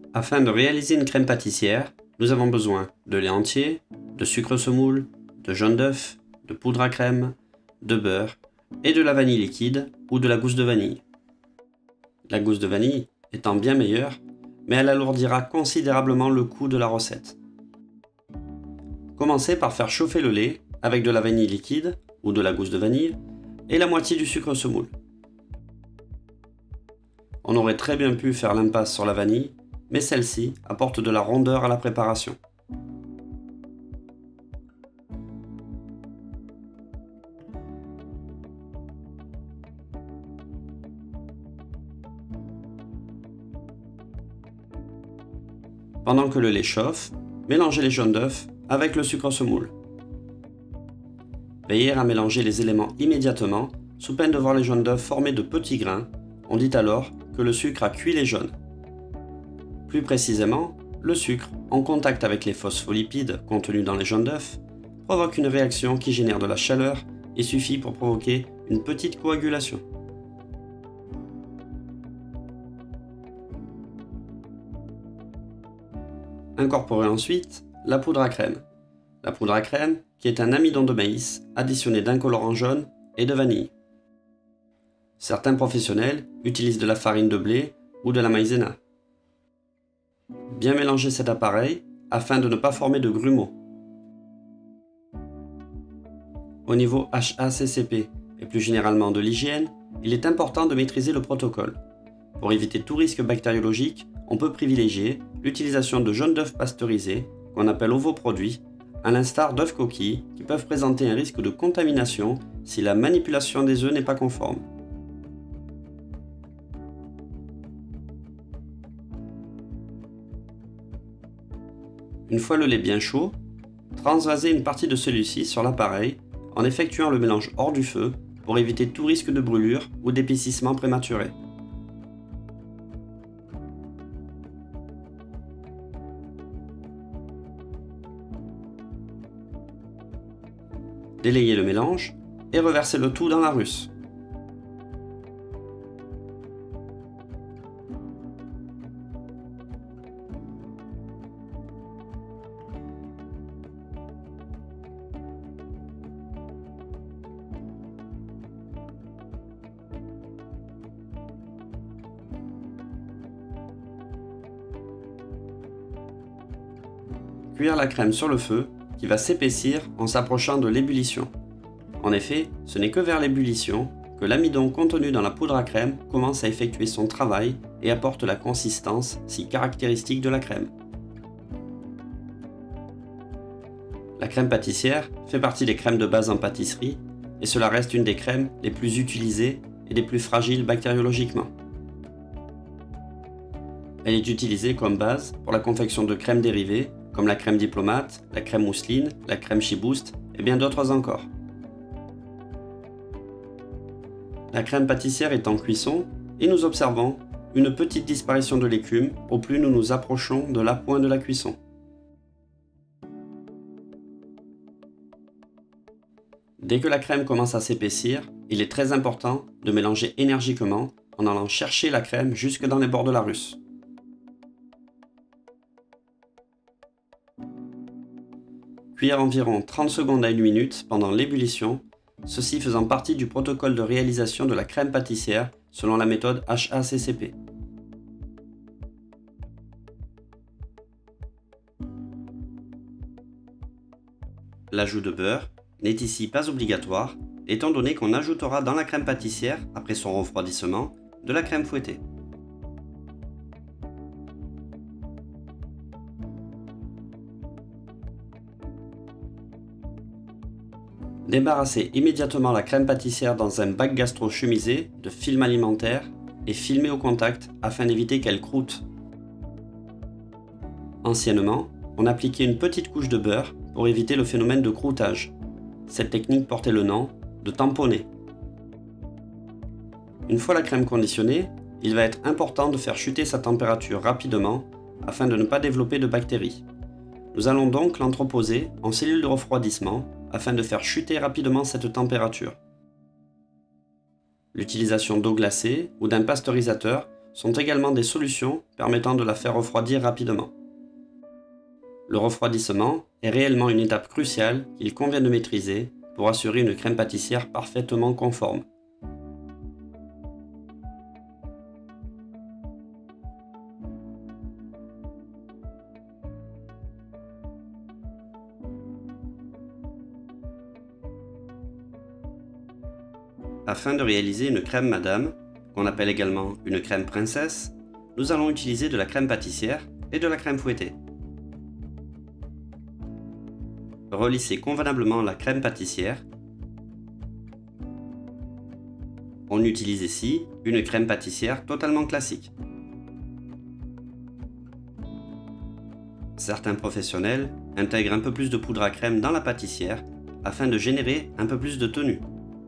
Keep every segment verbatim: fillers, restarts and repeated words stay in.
Afin de réaliser une crème pâtissière, nous avons besoin de lait entier, de sucre semoule, de jaune d'œuf, de poudre à crème, de beurre et de la vanille liquide ou de la gousse de vanille. La gousse de vanille étant bien meilleure, mais elle alourdira considérablement le coût de la recette. Commencez par faire chauffer le lait avec de la vanille liquide ou de la gousse de vanille et la moitié du sucre semoule. On aurait très bien pu faire l'impasse sur la vanille, mais celle-ci apporte de la rondeur à la préparation. Pendant que le lait chauffe, mélangez les jaunes d'œufs avec le sucre semoule. Veillez à mélanger les éléments immédiatement, sous peine de voir les jaunes d'œufs former de petits grains. On dit alors que le sucre a cuit les jaunes. Plus précisément, le sucre, en contact avec les phospholipides contenus dans les jaunes d'œufs, provoque une réaction qui génère de la chaleur et suffit pour provoquer une petite coagulation. Incorporez ensuite la poudre à crème. La poudre à crème, qui est un amidon de maïs additionné d'un colorant jaune et de vanille. Certains professionnels utilisent de la farine de blé ou de la maïzena. Bien mélanger cet appareil afin de ne pas former de grumeaux. Au niveau H A C C P et plus généralement de l'hygiène, il est important de maîtriser le protocole. Pour éviter tout risque bactériologique, on peut privilégier l'utilisation de jaunes d'œufs pasteurisés, qu'on appelle ovoproduits, à l'instar d'œufs coquilles qui peuvent présenter un risque de contamination si la manipulation des œufs n'est pas conforme. Une fois le lait bien chaud, transvasez une partie de celui-ci sur l'appareil en effectuant le mélange hors du feu pour éviter tout risque de brûlure ou d'épaississement prématuré. Délayez le mélange et reversez le tout dans la russe. Cuire la crème sur le feu qui va s'épaissir en s'approchant de l'ébullition. En effet, ce n'est que vers l'ébullition que l'amidon contenu dans la poudre à crème commence à effectuer son travail et apporte la consistance si caractéristique de la crème. La crème pâtissière fait partie des crèmes de base en pâtisserie et cela reste une des crèmes les plus utilisées et les plus fragiles bactériologiquement. Elle est utilisée comme base pour la confection de crèmes dérivées comme la crème diplomate, la crème mousseline, la crème Chiboost et bien d'autres encore. La crème pâtissière est en cuisson et nous observons une petite disparition de l'écume au plus nous nous approchons de l'appoint de la cuisson. Dès que la crème commence à s'épaissir, il est très important de mélanger énergiquement en allant chercher la crème jusque dans les bords de la russe. Cuire environ trente secondes à une minute pendant l'ébullition, ceci faisant partie du protocole de réalisation de la crème pâtissière selon la méthode H A C C P. L'ajout de beurre n'est ici pas obligatoire, étant donné qu'on ajoutera dans la crème pâtissière, après son refroidissement, de la crème fouettée. Débarrassez immédiatement la crème pâtissière dans un bac gastro chemisé de film alimentaire et filmez au contact afin d'éviter qu'elle croûte. Anciennement, on appliquait une petite couche de beurre pour éviter le phénomène de croûtage. Cette technique portait le nom de tamponner. Une fois la crème conditionnée, il va être important de faire chuter sa température rapidement afin de ne pas développer de bactéries. Nous allons donc l'entreposer en cellule de refroidissement afin de faire chuter rapidement cette température. L'utilisation d'eau glacée ou d'un pasteurisateur sont également des solutions permettant de la faire refroidir rapidement. Le refroidissement est réellement une étape cruciale qu'il convient de maîtriser pour assurer une crème pâtissière parfaitement conforme. Afin de réaliser une crème madame, qu'on appelle également une crème princesse, nous allons utiliser de la crème pâtissière et de la crème fouettée. Relissez convenablement la crème pâtissière. On utilise ici une crème pâtissière totalement classique. Certains professionnels intègrent un peu plus de poudre à crème dans la pâtissière afin de générer un peu plus de tenue.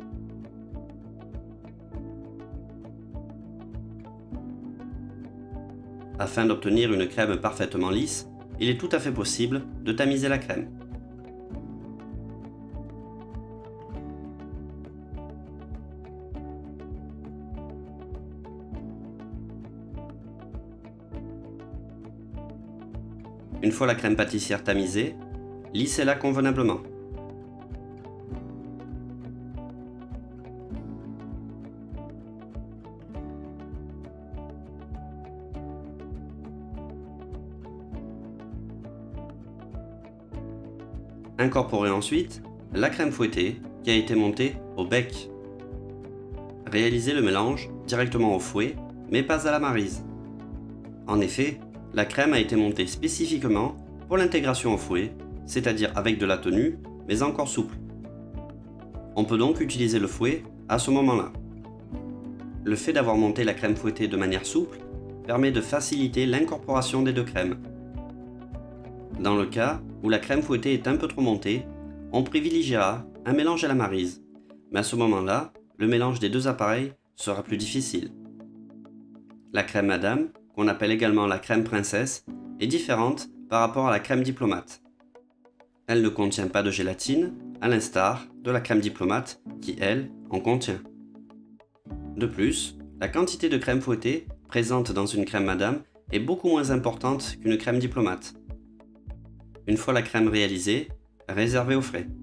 Afin d'obtenir une crème parfaitement lisse, il est tout à fait possible de tamiser la crème. Une fois la crème pâtissière tamisée, lissez-la convenablement. Incorporez ensuite la crème fouettée qui a été montée au bec. Réalisez le mélange directement au fouet, mais pas à la maryse. En effet, la crème a été montée spécifiquement pour l'intégration au fouet, c'est-à-dire avec de la tenue, mais encore souple. On peut donc utiliser le fouet à ce moment-là. Le fait d'avoir monté la crème fouettée de manière souple permet de faciliter l'incorporation des deux crèmes. Dans le cas où la crème fouettée est un peu trop montée, on privilégiera un mélange à la maryse, mais à ce moment-là, le mélange des deux appareils sera plus difficile. La crème madame, qu'on appelle également la crème princesse, est différente par rapport à la crème diplomate. Elle ne contient pas de gélatine, à l'instar de la crème diplomate qui, elle, en contient. De plus, la quantité de crème fouettée présente dans une crème madame est beaucoup moins importante qu'une crème diplomate. Une fois la crème réalisée, réservez au frais.